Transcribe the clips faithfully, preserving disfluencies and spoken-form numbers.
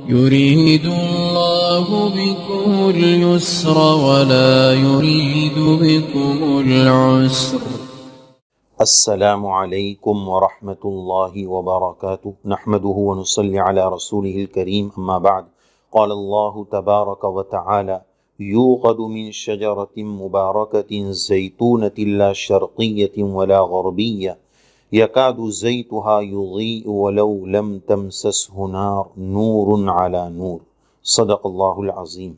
يريد الله بكم اليسر ولا يريد بكم العسر. السلام علیکم ورحمۃ اللہ وبرکاتہ، نحمده ونصلی علی رسوله الکریم، اما بعد. قال اللہ تبارک وتعالی: یوقد من شجرۃ مبارکۃ زیتونۃ لا شرقیۃ ولا غربیۃ یکاد زیتها یضیء ولو لم تمسسه نار نور علی نور. صدق اللہ العظیم.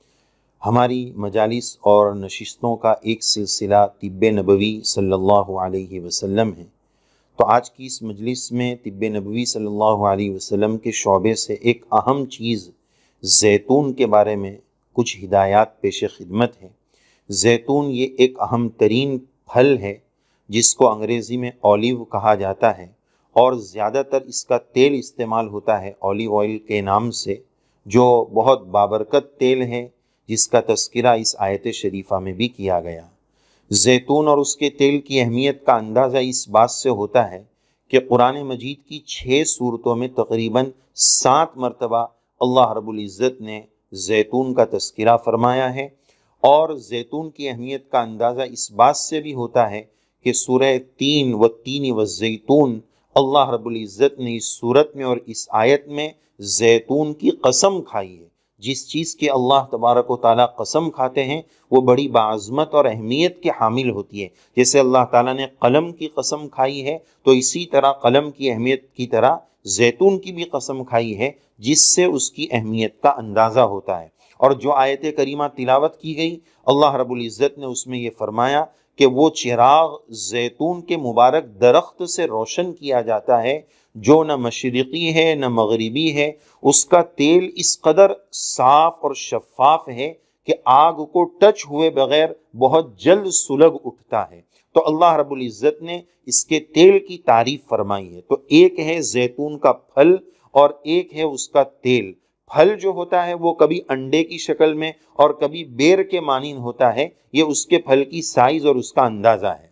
ہماری مجالس اور نشستوں کا ایک سلسلہ طب نبوی صلی اللہ علیہ وسلم ہے. تو آج کی اس مجلس میں طب نبوی صلی اللہ علیہ وسلم کے شعبے سے ایک اہم چیز زیتون کے بارے میں کچھ ہدایات پیش خدمت ہے. زیتون یہ ایک اہم ترین پھل ہے جس کو انگریزی میں اولیو کہا جاتا ہے، اور زیادہ تر اس کا تیل استعمال ہوتا ہے اولیو آئل کے نام سے، جو بہت بابرکت تیل ہے، جس کا تذکرہ اس آیت شریفہ میں بھی کیا گیا. زیتون اور اس کے تیل کی اہمیت کا اندازہ اس بات سے ہوتا ہے کہ قرآن مجید کی چھ صورتوں میں تقریباً سات مرتبہ اللہ رب العزت نے زیتون کا تذکرہ فرمایا ہے، اور زیتون کی اہمیت کا اندازہ اس بات سے بھی ہوتا ہے کہ سورہ تین و تین و زیتون، اللہ رب العزت نے اس صورت میں اور اس آیت میں زیتون کی قسم کھائی ہے. جس چیز کے اللہ تبارک و تعالیٰ قسم کھاتے ہیں وہ بڑی باعظمت اور اہمیت کے حامل ہوتی ہے. جیسے اللہ تعالیٰ نے قلم کی قسم کھائی ہے، تو اسی طرح قلم کی اہمیت کی طرح زیتون کی بھی قسم کھائی ہے، جس سے اس کی اہمیت کا اندازہ ہوتا ہے. اور جو آیت کریمہ تلاوت کی گئی، اللہ رب العزت نے اس میں یہ فرمایا کہ وہ چراغ زیتون کے مبارک درخت سے روشن کیا جاتا ہے جو نہ مشرقی ہے نہ مغربی ہے. اس کا تیل اس قدر صاف اور شفاف ہے کہ آگ کو ٹچ ہوئے بغیر بہت جلد سلگ اٹھتا ہے. تو اللہ رب العزت نے اس کے تیل کی تعریف فرمائی ہے. تو ایک ہے زیتون کا پھل اور ایک ہے اس کا تیل. پھل جو ہوتا ہے وہ کبھی انڈے کی شکل میں اور کبھی بیر کے مانند ہوتا ہے. یہ اس کے پھل کی سائز اور اس کا اندازہ ہے.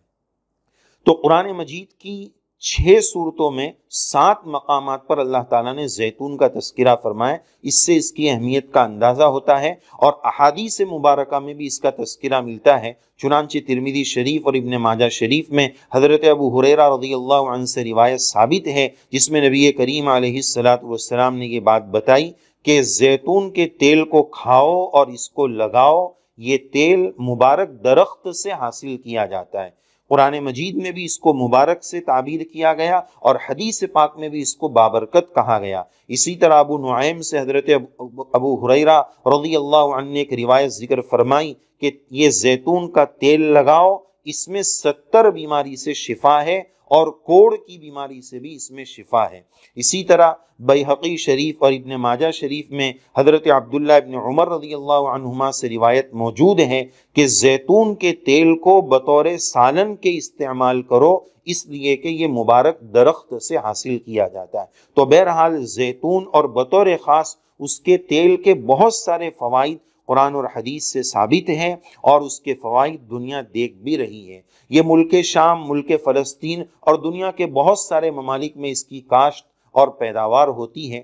تو قرآن مجید کی چھ صورتوں میں سات مقامات پر اللہ تعالیٰ نے زیتون کا تذکرہ فرمایا. اس سے اس کی اہمیت کا اندازہ ہوتا ہے، اور احادیث مبارکہ میں بھی اس کا تذکرہ ملتا ہے. چنانچہ ترمذی شریف اور ابن ماجہ شریف میں حضرت ابو ہریرہ رضی اللہ عنہ سے روایت ثابت ہے، جس میں نبی کریم علیہ الصلاۃ والسلام نے یہ بات بتائی کہ زیتون کے تیل کو کھاؤ اور اس کو لگاؤ. یہ تیل مبارک درخت سے حاصل کیا جاتا ہے. قرآن مجید میں بھی اس کو مبارک سے تعبیر کیا گیا، اور حدیث پاک میں بھی اس کو بابرکت کہا گیا. اسی طرح ابو نعیم سے حضرت ابو ہریرہ رضی اللہ عنہ نے ایک روایت ذکر فرمائی کہ یہ زیتون کا تیل لگاؤ، اس میں ستر بیماری سے شفا ہے، اور کوڑ کی بیماری سے بھی اس میں شفا ہے. اسی طرح بیہقی شریف اور ابن ماجہ شریف میں حضرت عبداللہ ابن عمر رضی اللہ عنہما سے روایت موجود ہے کہ زیتون کے تیل کو بطور سالن کے استعمال کرو، اس لیے کہ یہ مبارک درخت سے حاصل کیا جاتا ہے. تو بہرحال زیتون اور بطور خاص اس کے تیل کے بہت سارے فوائد قرآن اور حدیث سے ثابت ہیں، اور اس کے فوائد دنیا دیکھ بھی رہی ہے. یہ ملک شام، ملک فلسطین اور دنیا کے بہت سارے ممالک میں اس کی کاشت اور پیداوار ہوتی ہے.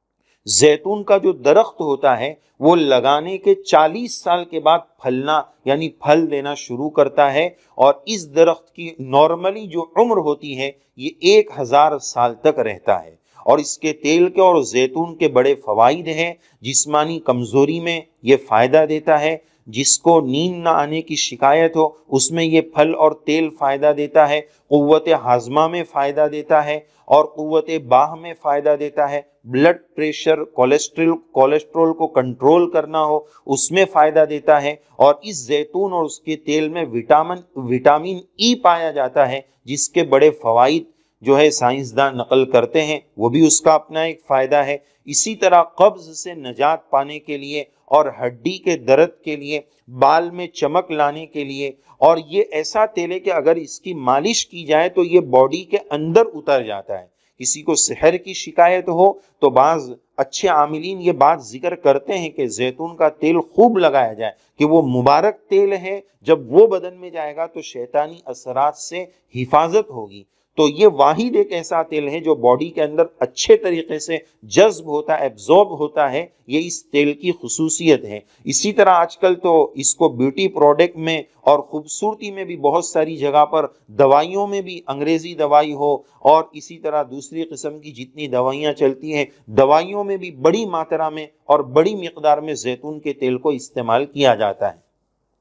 زیتون کا جو درخت ہوتا ہے وہ لگانے کے چالیس سال کے بعد پھلنا یعنی پھل دینا شروع کرتا ہے، اور اس درخت کی نارملی جو عمر ہوتی ہے یہ ایک ہزار سال تک رہتا ہے. اور اس کے تیل کے اور زیتون کے بڑے فوائد ہیں. جسمانی کمزوری میں یہ فائدہ دیتا ہے. جس کو نیند نہ آنے کی شکایت ہو اس میں یہ پھل اور تیل فائدہ دیتا ہے. قوت ہاضمہ میں فائدہ دیتا ہے، اور قوت باہ میں فائدہ دیتا ہے. بلڈ پریشر، کولیسٹرول کولیسٹرول کو کنٹرول کرنا ہو اس میں فائدہ دیتا ہے. اور اس زیتون اور اس کے تیل میں وٹامن وٹامن ای پایا جاتا ہے، جس کے بڑے فوائد جو ہے سائنسداں نقل کرتے ہیں، وہ بھی اس کا اپنا ایک فائدہ ہے. اسی طرح قبض سے نجات پانے کے لیے اور ہڈی کے درد کے لیے، بال میں چمک لانے کے لیے، اور یہ ایسا تیل ہے کہ اگر اس کی مالش کی جائے تو یہ باڈی کے اندر اتر جاتا ہے. کسی کو سحر کی شکایت ہو تو بعض اچھے عاملین یہ بات ذکر کرتے ہیں کہ زیتون کا تیل خوب لگایا جائے کہ وہ مبارک تیل ہے، جب وہ بدن میں جائے گا تو شیطانی اثرات سے حفاظت ہوگی. تو یہ واحد ایک ایسا تیل ہے جو باڈی کے اندر اچھے طریقے سے جذب ہوتا ہے، ایبزورب ہوتا ہے، یہ اس تیل کی خصوصیت ہے۔ اسی طرح آج کل تو اس کو بیوٹی پروڈکٹ میں اور خوبصورتی میں بھی بہت ساری جگہ پر، دوائیوں میں بھی، انگریزی دوائی ہو اور اسی طرح دوسری قسم کی جتنی دوائیاں چلتی ہیں، دوائیوں میں بھی بڑی ماترا میں اور بڑی مقدار میں زیتون کے تیل کو استعمال کیا جاتا ہے۔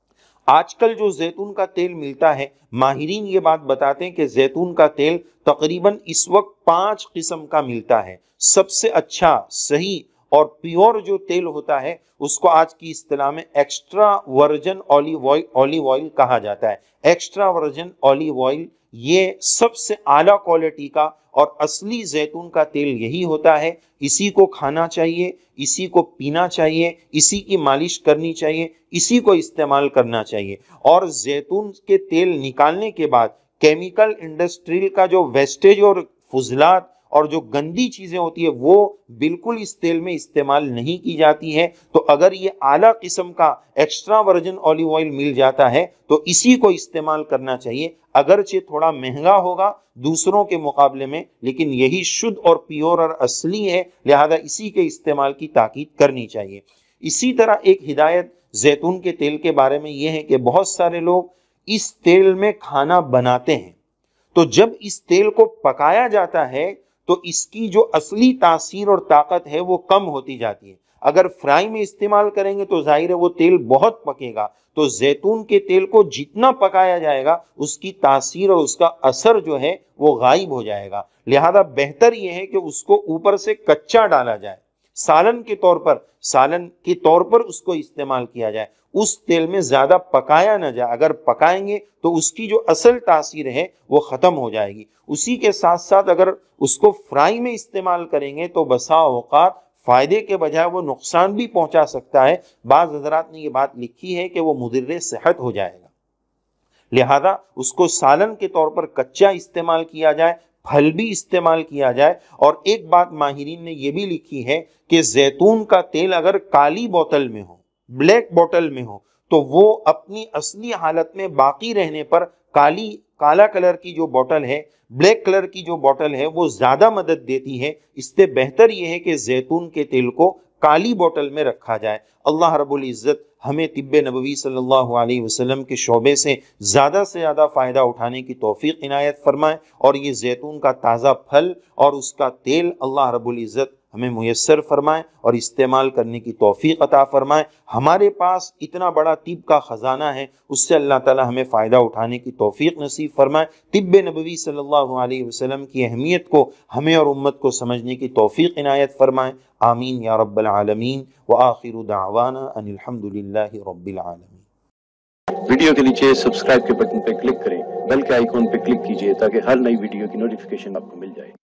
آج کل جو زیتون کا تیل ملتا ہے، ماہرین یہ بات بتاتے ہیں کہ زیتون کا تیل تقریباً اس وقت پانچ قسم کا ملتا ہے۔ سب سے اچھا، صحیح اور پیور جو تیل ہوتا ہے اس کو آج کی اصطلاح میں extra virgin olive oil olive oil کہا جاتا ہے۔ ایکسٹرا ورجن اولیو آئل یہ سب سے اعلیٰ کوالٹی کا اور اصلی زیتون کا تیل یہی ہوتا ہے۔ اسی کو کھانا چاہیے، اسی کو پینا چاہیے، اسی کی مالش کرنی چاہیے، اسی کو استعمال کرنا چاہیے۔ اور زیتون کے تیل نکالنے کے بعد کیمیکل انڈسٹریل کا جو ویسٹیج اور فضلات اور جو گندی چیزیں ہوتی ہے وہ بالکل اس تیل میں استعمال نہیں کی جاتی ہے۔ تو اگر یہ اعلیٰ قسم کا ایکسٹرا ورجن اولیو آئل مل جاتا ہے تو اسی کو استعمال کرنا چاہیے، اگرچہ تھوڑا مہنگا ہوگا دوسروں کے مقابلے میں، لیکن یہی شدھ اور پیور اور اصلی ہے، لہذا اسی کے استعمال کی تاکید کرنی چاہیے۔ اسی طرح ایک ہدایت زیتون کے تیل کے بارے میں یہ ہے کہ بہت سارے لوگ اس تیل میں کھانا بناتے ہیں، تو جب اس تیل کو پکایا جاتا ہے تو اس کی جو اصلی تاثیر اور طاقت ہے وہ کم ہوتی جاتی ہے۔ اگر فرائی میں استعمال کریں گے تو ظاہر ہے وہ تیل بہت پکے گا، تو زیتون کے تیل کو جتنا پکایا جائے گا اس کی تاثیر اور اس کا اثر جو ہے وہ غائب ہو جائے گا۔ لہذا بہتر یہ ہے کہ اس کو اوپر سے کچا ڈالا جائے، سالن کے طور پر سالن کے طور پر اس کو استعمال کیا جائے، اس تیل میں زیادہ پکایا نہ جائے۔ اگر پکائیں گے تو اس کی جو اصل تاثیر ہے وہ ختم ہو جائے گی۔ اسی کے ساتھ ساتھ اگر اس کو فرائی میں استعمال کریں گے تو بسا اوقات فائدے کے بجائے وہ نقصان بھی پہنچا سکتا ہے۔ بعض حضرات نے یہ بات لکھی ہے کہ وہ مضر صحت ہو جائے گا، لہذا اس کو سالن کے طور پر کچا استعمال کیا جائے، پھل بھی استعمال کیا جائے۔ اور ایک بات ماہرین نے یہ بھی لکھی ہے کہ زیتون کا تیل اگر کالی بوتل میں ہو، بلیک بوتل میں ہو، تو وہ اپنی اصلی حالت میں باقی رہنے پر کالی کالا کلر کی جو بوتل ہے، بلیک کلر کی جو بوتل ہے وہ زیادہ مدد دیتی ہے۔ اس سے بہتر یہ ہے کہ زیتون کے تیل کو کالی بوتل میں رکھا جائے۔ اللہ رب العزت ہمیں طب نبوی صلی اللہ علیہ وسلم کے شعبے سے زیادہ سے زیادہ فائدہ اٹھانے کی توفیق عنایت فرمائے، اور یہ زیتون کا تازہ پھل اور اس کا تیل اللہ رب العزت ہمیں میسر فرمائے اور استعمال کرنے کی توفیق عطا فرمائے۔ ہمارے پاس اتنا بڑا طب کا خزانہ ہے، اس سے اللہ تعالی ہمیں فائدہ اٹھانے کی توفیق نصیب فرمائے۔ طب نبوی صلی اللہ علیہ وسلم کی اہمیت کو ہمیں اور امت کو سمجھنے کی توفیق عنایت فرمائے۔ آمین یا رب العالمین، وآخر دعوانا ان الحمد للہ رب العالمین۔ ویڈیو کے نیچے سبسکرائب کے بٹن پہ کلک کریں، بیل کے آئیکن پہ کلک کیجئے تاکہ ہر نئی ویڈیو کی نوٹیفیکیشن آپ کو مل جائے۔